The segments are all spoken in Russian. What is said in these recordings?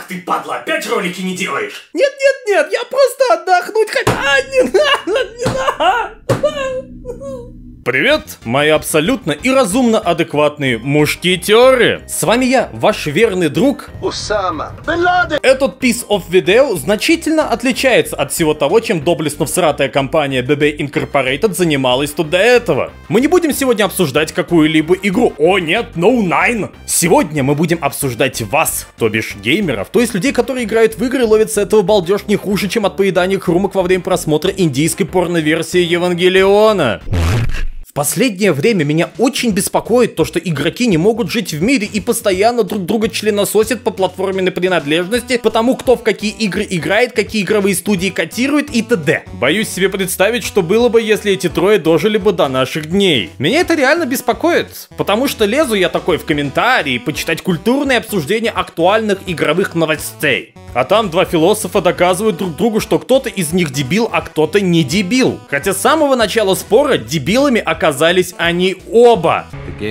Ах ты, падла, опять ролики не делаешь? Нет, я просто отдохнуть хочу. Не надо. Привет, мои абсолютно и разумно адекватные мушкетеры. С вами я, ваш верный друг Усама. Этот piece of video значительно отличается от всего того, чем доблестно всратая компания BB Incorporated занималась тут до этого. Мы не будем сегодня обсуждать какую-либо игру. О нет, no nine. Сегодня мы будем обсуждать вас, то бишь геймеров, то есть людей, которые играют в игры и ловят с этого балдеж не хуже, чем от поедания хрумок во время просмотра индийской порно-версии Евангелиона. В последнее время меня очень беспокоит то, что игроки не могут жить в мире и постоянно друг друга членососят по платформенной принадлежности, потому кто в какие игры играет, какие игровые студии котирует и т.д. Боюсь себе представить, что было бы, если эти трое дожили бы до наших дней. Меня это реально беспокоит, потому что лезу я такой в комментарии почитать культурные обсуждения актуальных игровых новостей. А там два философа доказывают друг другу, что кто-то из них дебил, а кто-то не дебил. Хотя с самого начала спора дебилами оказались они оба.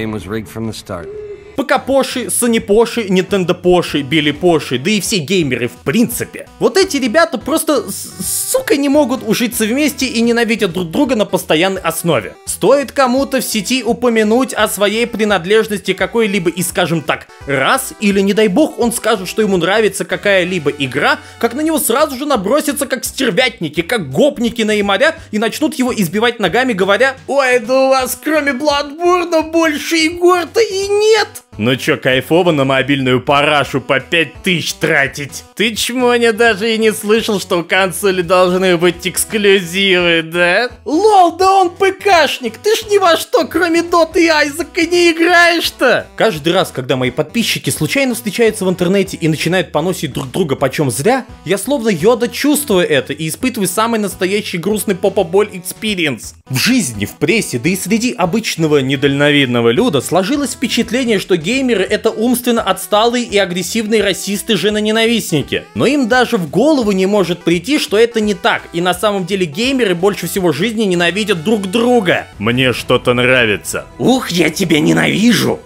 ПК-поши, Sony-поши, Nintendo-поши, Билли-поши, да и все геймеры в принципе. Вот эти ребята просто, сука, не могут ужиться вместе и ненавидят друг друга на постоянной основе. Стоит кому-то в сети упомянуть о своей принадлежности какой-либо из, скажем так, рас, или не дай бог он скажет, что ему нравится какая-либо игра, как на него сразу же набросятся как стервятники, как гопники на ямаря и начнут его избивать ногами, говоря: «Ой, да у вас кроме Bloodborne больше игр-то и нет!» Ну чё, кайфово на мобильную парашу по 5000 тратить? Ты чмоня даже и не слышал, что у консоли должны быть эксклюзивы, да? Лол, да он ПКшник, ты ж ни во что, кроме Доты и Айзека, не играешь-то! Каждый раз, когда мои подписчики случайно встречаются в интернете и начинают поносить друг друга почем зря, я словно Йода чувствую это и испытываю самый настоящий грустный попа-боль экспириенс. В жизни, в прессе, да и среди обычного недальновидного люда сложилось впечатление, что геймеры — это умственно отсталые и агрессивные расисты-женоненавистники. Но им даже в голову не может прийти, что это не так, и на самом деле геймеры больше всего в жизни ненавидят друг друга. Мне что-то нравится. Ух, я тебя ненавижу!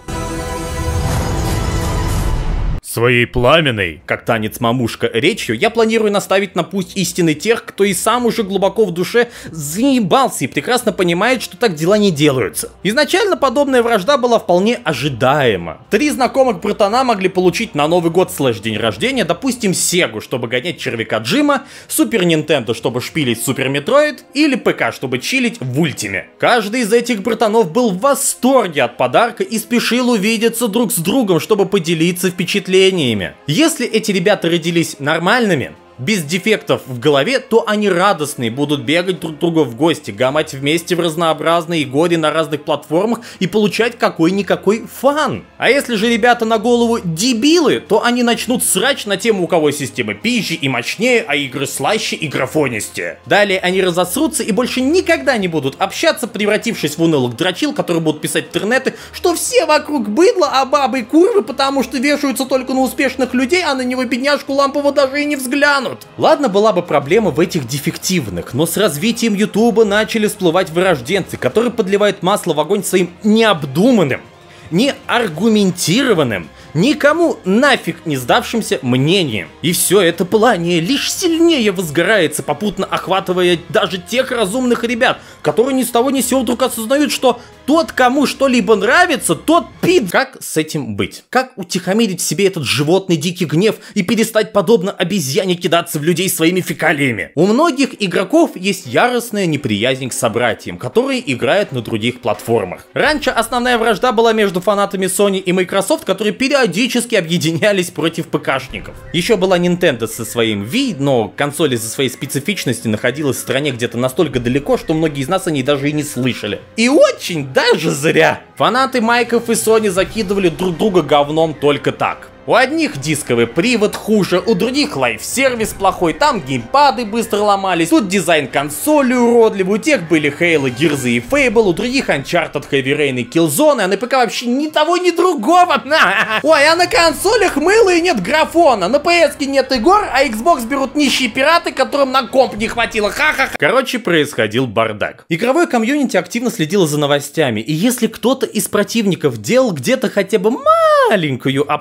Своей пламенной, как танец мамушка, речью я планирую наставить на путь истины тех, кто и сам уже глубоко в душе заебался и прекрасно понимает, что так дела не делаются. Изначально подобная вражда была вполне ожидаема. Три знакомых братана могли получить на Новый год / день рождения, допустим, Сегу, чтобы гонять червяка Джима, Супер Нинтендо, чтобы шпилить Супер Метроид, или ПК, чтобы чилить в Ультиме. Каждый из этих братанов был в восторге от подарка и спешил увидеться друг с другом, чтобы поделиться впечатлениями. Если эти ребята родились нормальными, без дефектов в голове, то они радостные, будут бегать друг к другу в гости, гамать вместе в разнообразные годы на разных платформах и получать какой-никакой фан. А если же ребята на голову дебилы, то они начнут срач на тему, у кого системы пизже и мощнее, а игры слаще и графонистее. Далее они разосрутся и больше никогда не будут общаться, превратившись в унылых дрочил, которые будут писать в интернеты, что все вокруг быдло, а бабы курвы, потому что вешаются только на успешных людей, а на него бедняжку лампово даже и не взглянут. Ладно, была бы проблема в этих дефективных, но с развитием Ютуба начали всплывать вырожденцы, которые подливают масло в огонь своим необдуманным, неаргументированным, никому нафиг не сдавшимся мнением. И все это пылание лишь сильнее возгорается, попутно охватывая даже тех разумных ребят, которые ни с того ни с сего вдруг осознают, что тот, кому что-либо нравится, тот пид. Как с этим быть? Как утихомирить в себе этот животный дикий гнев и перестать подобно обезьяне кидаться в людей своими фекалиями? У многих игроков есть яростная неприязнь к собратьям, которые играют на других платформах. Раньше основная вражда была между фанатами Sony и Microsoft, которые периодически объединялись против ПКшников. Еще была Nintendo со своим Wii, но консоль из-за своей специфичности находилась в стране где-то настолько далеко, что многие из нас о ней даже и не слышали. И очень даже зря. Фанаты Майков и Sony закидывали друг друга говном только так. У одних дисковый привод хуже, у других лайв-сервис плохой, там геймпады быстро ломались, тут дизайн консоли уродливый, у тех были Halo, Gears и Fable, у других Uncharted, Heavy Rain и Killzone, а на ПК вообще ни того, ни другого. Ой, а на консолях мыло и нет графона, на PS-ке нет игр, а Xbox берут нищие пираты, которым на комп не хватило, ха-ха-ха. Короче, происходил бардак. Игровое комьюнити активно следило за новостями, и если кто-то из противников делал где-то хотя бы маленькую оплошность,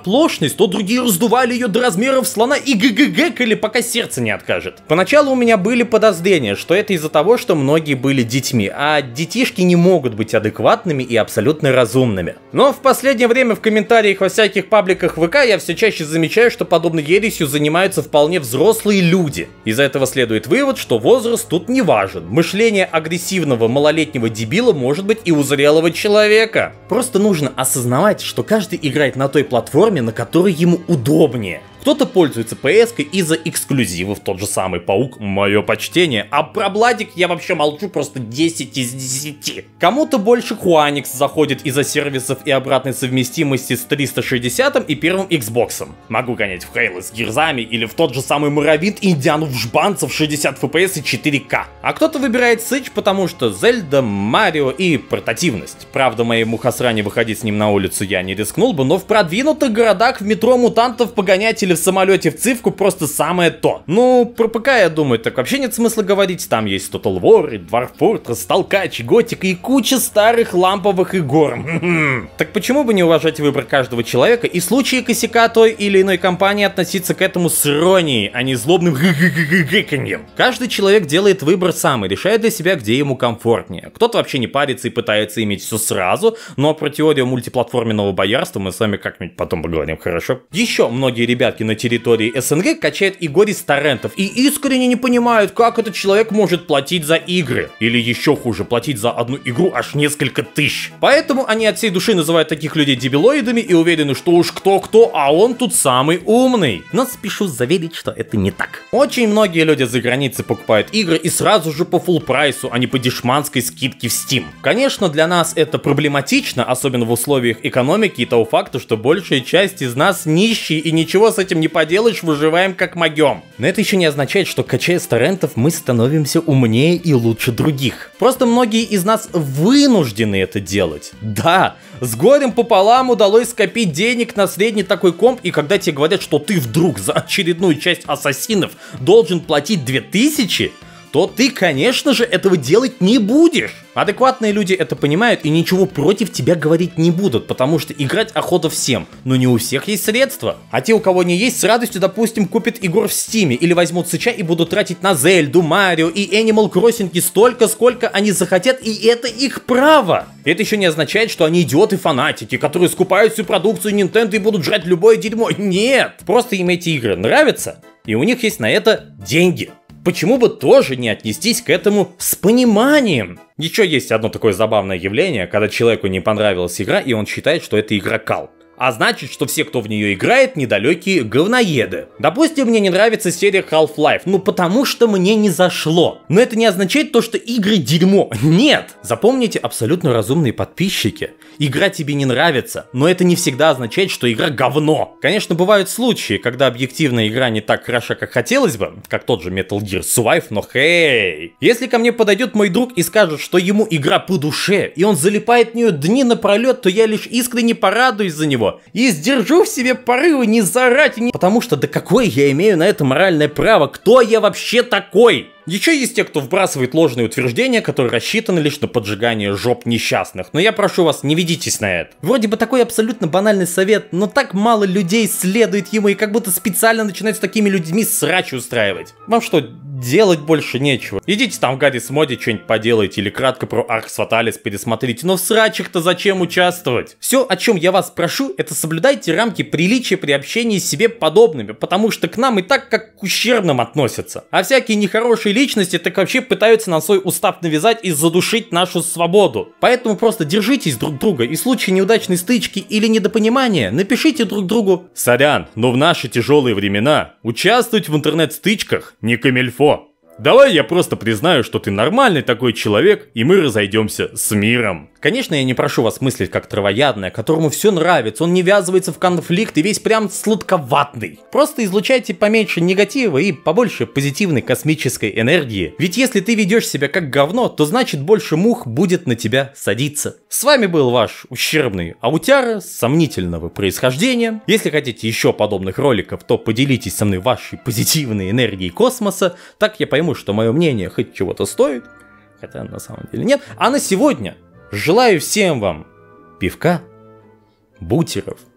мощность, то другие раздували ее до размеров слона и гггкали, пока сердце не откажет. Поначалу у меня были подозрения, что это из-за того, что многие были детьми, а детишки не могут быть адекватными и абсолютно разумными. Но в последнее время в комментариях во всяких пабликах ВК я все чаще замечаю, что подобной ересью занимаются вполне взрослые люди. Из-за этого следует вывод, что возраст тут не важен. Мышление агрессивного малолетнего дебила может быть и у зрелого человека. Просто нужно осознавать, что каждый играет на той платформе, на которой ему удобнее. Кто-то пользуется PS-кой из-за эксклюзивов, тот же самый Паук, мое почтение, а про Бладик я вообще молчу, просто 10 из 10. Кому-то больше Хуаникс заходит из-за сервисов и обратной совместимости с 360 и первым Xbox. Могу гонять в Halo с гирзами или в тот же самый Моровид Индиану в жбанца в 60 FPS и 4К. А кто-то выбирает Switch, потому что Зельда, Марио и портативность. Правда, моему Хасране выходить с ним на улицу я не рискнул бы, но в продвинутых городах в метро мутантов погонять или в самолете в цивку просто самое то. Ну, про ПК, я думаю, так вообще нет смысла говорить. Там есть Total War, и Dwarf Fortress, Толкач, Готика и куча старых ламповых игр. Так почему бы не уважать выбор каждого человека и в случае косяка той или иной компании относиться к этому с иронией, а не злобным гыканьем? Каждый человек делает выбор сам и решает для себя, где ему комфортнее. Кто-то вообще не парится и пытается иметь все сразу, но про теорию мультиплатформенного боярства мы с вами как-нибудь потом поговорим, хорошо? Еще многие ребятки на территории СНГ качают игры с торрентов и искренне не понимают, как этот человек может платить за игры. Или еще хуже, платить за одну игру аж несколько тысяч. Поэтому они от всей души называют таких людей дебилоидами и уверены, что уж кто-кто, а он тут самый умный. Но спешу заверить, что это не так. Очень многие люди за границей покупают игры и сразу же по фулл прайсу, а не по дешманской скидке в Steam. Конечно, для нас это проблематично, особенно в условиях экономики и того факта, что большая часть из нас нищие и ничего с этим не поделаешь, выживаем как могем. Но это еще не означает, что качая с торрентов мы становимся умнее и лучше других. Просто многие из нас вынуждены это делать. Да, с горем пополам удалось скопить денег на средний такой комп, и когда тебе говорят, что ты вдруг за очередную часть Ассасинов должен платить 2000, то ты, конечно же, этого делать не будешь. Адекватные люди это понимают и ничего против тебя говорить не будут, потому что играть охота всем, но не у всех есть средства. А те, у кого не есть, с радостью, допустим, купят игр в Стиме или возьмут сыча и будут тратить на Зельду, Марио и Animal Crossing столько, сколько они захотят, и это их право. Это еще не означает, что они идиоты-фанатики, которые скупают всю продукцию Nintendo и будут жрать любое дерьмо. Нет, просто им эти игры нравятся, и у них есть на это деньги. Почему бы тоже не отнестись к этому с пониманием? Еще есть одно такое забавное явление, когда человеку не понравилась игра, и он считает, что это игра кал. А значит, что все, кто в нее играет, недалекие говноеды. Допустим, мне не нравится серия Half-Life, ну потому что мне не зашло. Но это не означает то, что игры дерьмо. Нет! Запомните, абсолютно разумные подписчики. Игра тебе не нравится, но это не всегда означает, что игра говно. Конечно, бывают случаи, когда объективная игра не так хороша, как хотелось бы, как тот же Metal Gear Survive, но хей! Если ко мне подойдет мой друг и скажет, что ему игра по душе, и он залипает в нее дни напролет, то я лишь искренне порадуюсь за него. И сдержу в себе порывы не заорать, потому что да какое я имею на это моральное право? Кто я вообще такой? Еще есть те, кто вбрасывает ложные утверждения, которые рассчитаны лишь на поджигание жоп несчастных. Но я прошу вас, не ведитесь на это. Вроде бы такой абсолютно банальный совет, но так мало людей следует ему и как будто специально начинают с такими людьми срач устраивать. Вам что, делать больше нечего? Идите там в Гаррис Моде что-нибудь поделайте или кратко про Аркс Фаталис пересмотрите, но в срачах-то зачем участвовать? Все, о чем я вас прошу, это соблюдайте рамки приличия при общении с себе подобными, потому что к нам и так как к ущербным относятся. А всякие нехорошие личности так вообще пытаются на свой устав навязать и задушить нашу свободу. Поэтому просто держитесь друг друга и в случае неудачной стычки или недопонимания напишите друг другу: «Сорян, но в наши тяжелые времена участвовать в интернет-стычках не камильфо. Давай я просто признаю, что ты нормальный такой человек, и мы разойдемся с миром». Конечно, я не прошу вас мыслить как травоядное, которому все нравится, он не ввязывается в конфликт и весь прям сладковатный. Просто излучайте поменьше негатива и побольше позитивной космической энергии. Ведь если ты ведешь себя как говно, то значит больше мух будет на тебя садиться. С вами был ваш ущербный аутяра сомнительного происхождения. Если хотите еще подобных роликов, то поделитесь со мной вашей позитивной энергией космоса. Так я пойму, что мое мнение хоть чего-то стоит. Хотя на самом деле нет. А на сегодня желаю всем вам пивка, бутеров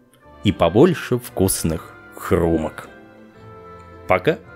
и побольше вкусных хрумок. Пока.